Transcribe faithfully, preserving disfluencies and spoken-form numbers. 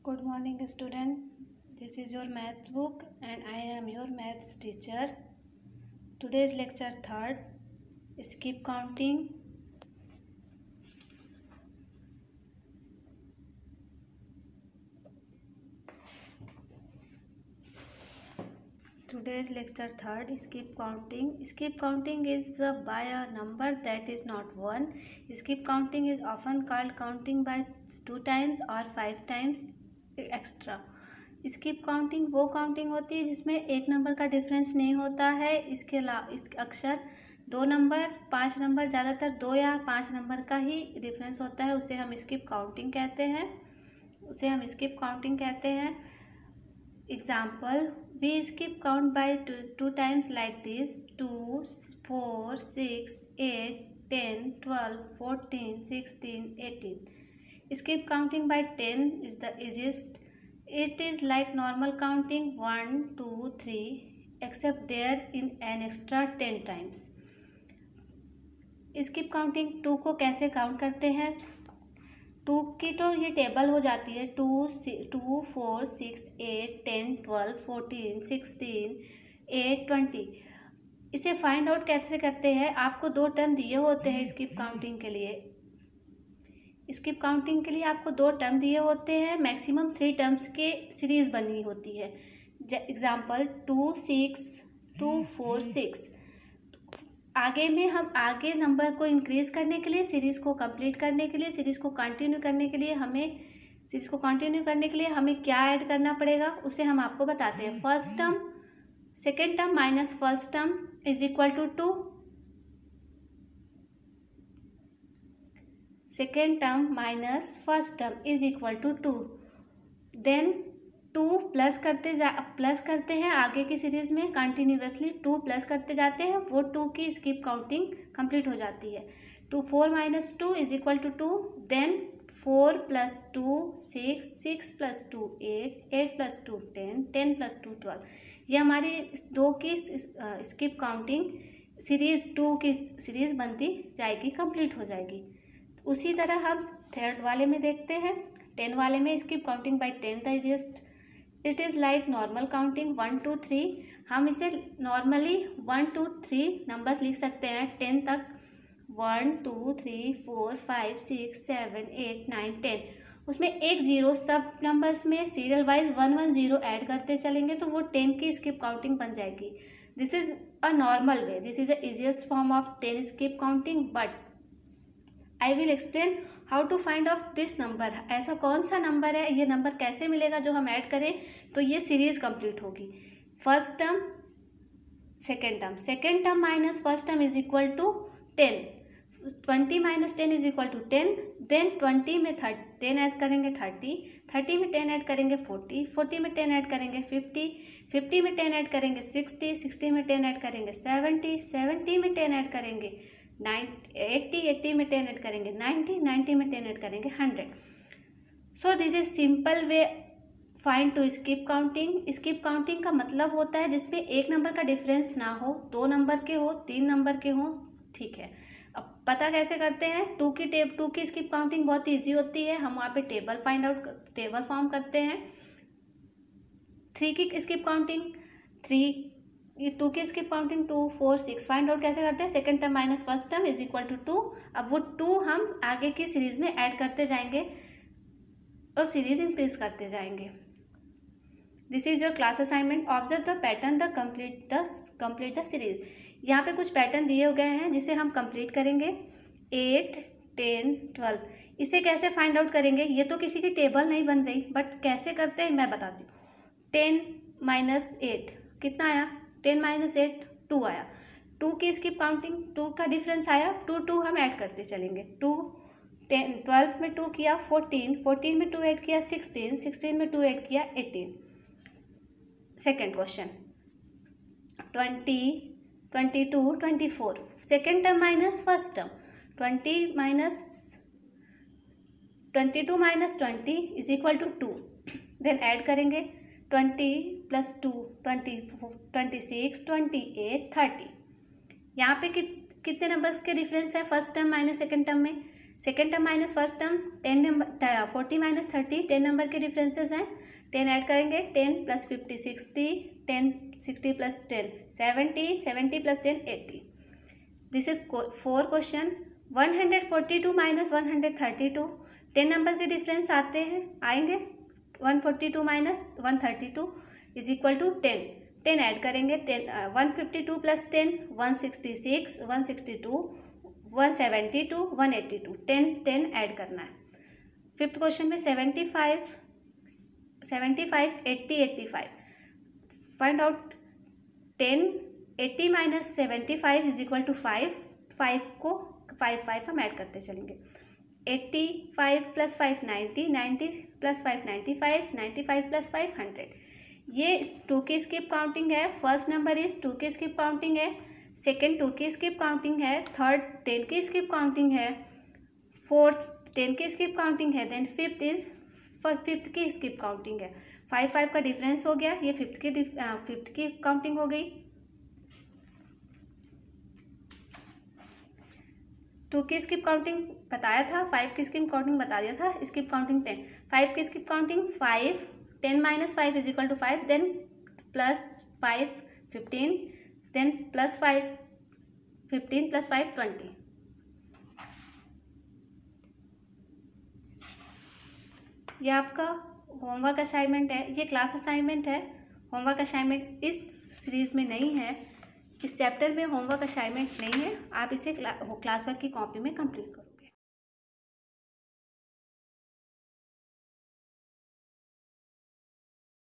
Good morning, student. This is your math book and I am your maths teacher. Today's lecture third, skip counting. Today's lecture third, skip counting. Skip counting is uh, by a number that is not one. Skip counting is often called counting by two times or five times extra. Skip counting वो counting होती है जिसमें एक number का difference नहीं होता है। इसके अलावा इस अक्सर दो नंबर पाँच नंबर ज़्यादातर दो या पाँच नंबर का ही डिफरेंस होता है, उसे हम स्किप काउंटिंग कहते हैं उसे हम स्किप काउंटिंग कहते हैं example, we skip count by two times like this two four six eight ten twelve fourteen sixteen eighteen. Skip counting by ten is the easiest. It is like normal counting one, two, three, except there in an extra ten times. Skip counting two को कैसे count करते हैं? Two की तो ये table हो जाती है two two four six eight ten twelve fourteen sixteen eight twenty. इसे फाइंड आउट कैसे करते हैं? आपको दो टर्म दिए होते हैं स्किप काउंटिंग के लिए. स्किप काउंटिंग के लिए आपको दो टर्म दिए होते हैं, मैक्सिमम थ्री टर्म्स के सीरीज़ बनी होती है. Example two six two four six. आगे में हम आगे नंबर को इंक्रीज़ करने के लिए, सीरीज़ को कंप्लीट करने के लिए, सीरीज़ को कंटिन्यू करने के लिए हमें सीरीज़ को कंटिन्यू करने के लिए हमें क्या ऐड करना पड़ेगा उसे हम आपको बताते हैं. First term second term minus first term is equal to two. Second term minus first term is equal to two. Then two plus करते जा प्लस करते हैं आगे की सीरीज में कंटिन्यूसली टू प्लस करते जाते हैं, वो टू की स्किप काउंटिंग कंप्लीट हो जाती है. Two four minus two is equal to two. Then four plus two six six plus two eight eight plus two ten ten plus two twelve. ये हमारी दो की स्किप काउंटिंग सीरीज टू की सीरीज बनती जाएगी, कंप्लीट हो जाएगी. उसी तरह हम थर्ड वाले में देखते हैं. टेन वाले में skip counting by ten the easiest. It is like normal counting one two three. हम इसे normally one two three numbers लिख सकते हैं टेन तक. One two three four five six seven eight nine ten. उसमें एक जीरो सब numbers में serial wise one one zero add करते चलेंगे तो वो टेन की स्किप काउंटिंग बन जाएगी. This is a normal way. This is the easiest form of ten skip counting. But I will explain how to find of this number. ऐसा कौन सा नंबर है, ये नंबर कैसे मिलेगा जो हम ऐड करें तो ये सीरीज़ कंप्लीट होगी. First term second term second term minus first term is equal to ten. Twenty minus ten is equal to ten. Then twenty में थर्ट टेन ऐड करेंगे थर्टी. थर्टी में टेन ऐड करेंगे forty. Forty में ten add करेंगे fifty. Fifty में ten add करेंगे sixty. Sixty में ten add करेंगे सेवेंटी. सेवेंटी में टेन ऐड करेंगे नाइन्टी. एट्टी एट्टी में टेन ऐड करेंगे नाइन्टी. नाइन्टी में टेन ऐड करेंगे hundred. So this is simple way find to skip counting. Skip counting का मतलब होता है जिसमें एक नंबर का डिफरेंस ना हो, दो नंबर के हो, तीन नंबर के हो. ठीक है, अब पता कैसे करते हैं? टू की टेब टू की स्किप काउंटिंग बहुत ईजी होती है. हम वहाँ पे table find out table form करते हैं. थ्री की स्किप काउंटिंग थ्री ये टू की skip counting two four six find out कैसे करते हैं? Second term minus first term is equal to two. Two वो टू हम आगे की सीरीज में ऐड करते जाएंगे और सीरीज इंक्रीज करते जाएंगे. This is your class assignment. Observe the pattern the complete the complete the series. यहाँ पे कुछ पैटर्न दिए गए हैं जिसे हम कंप्लीट करेंगे. Eight ten twelve. इसे कैसे फाइंड आउट करेंगे? ये तो किसी की टेबल नहीं बन रही, बट कैसे करते हैं मैं बताती हूँ. टेन माइनस एट कितना आया? टेन माइनस एट टू आया. टू की स्किप काउंटिंग टू का डिफरेंस आया, टू टू हम ऐड करते चलेंगे. टू टेन ट्वेल्व में टू किया फोर्टीन. फोर्टीन में टू ऐड किया सिक्सटीन. सिक्सटीन में टू ऐड किया eighteen. Second question twenty twenty two twenty four. Second term minus first term. Twenty minus twenty two minus twenty is equal to two. Two then करेंगे twenty plus to twenty twenty six twenty eight thirty. यहाँ पे कि, कितने numbers के difference है first term minus second term में? Second term minus first term, ten number forty minus thirty, ten number के differences हैं, टेन ऐड करेंगे, ten plus fifty sixty, ten sixty plus ten seventy, seventy plus ten eighty. This is four question. One hundred forty two minus one hundred thirty two, ten number के difference आते हैं आएंगे, one forty two minus one thirty two is equal to ten, ten add करेंगे, ten one fifty two plus ten one sixty six, one sixty two, one seventy two, one eighty two, ten ten add करना है। Fifth question में seventy five, seventy five, eighty, eighty five, find out ten, eighty minus seventy five is equal to five, five को five five हम add करते चलेंगे, eighty five plus five ninety, ninety plus five ninety five, ninety five plus five hundred. ये two की skip counting है, first number is two की skip counting है, second two की स्किप काउंटिंग है, थर्ड टेन की स्किप काउंटिंग है, fourth ten की स्किप काउंटिंग है, देन फिफ्थ इज फिफ्थ की स्किप काउंटिंग है। फाइव फाइव का डिफरेंस हो गया, ये फिफ्थ की फिफ्थ की काउंटिंग हो गई। टू की स्किप काउंटिंग बताया था, फाइव की स्किप काउंटिंग बता दिया था, स्किप काउंटिंग टेन, फाइव की skip counting five, ten minus five is equal to five, then plus five fifteen, then plus five fifteen plus five twenty. ये आपका होमवर्क असाइनमेंट है, ये क्लास असाइनमेंट है, homework assignment इस series में नहीं है, इस चैप्टर में होमवर्क असाइनमेंट नहीं है, आप इसे क्ला, क्लास वर्क की कॉपी में कंप्लीट करो।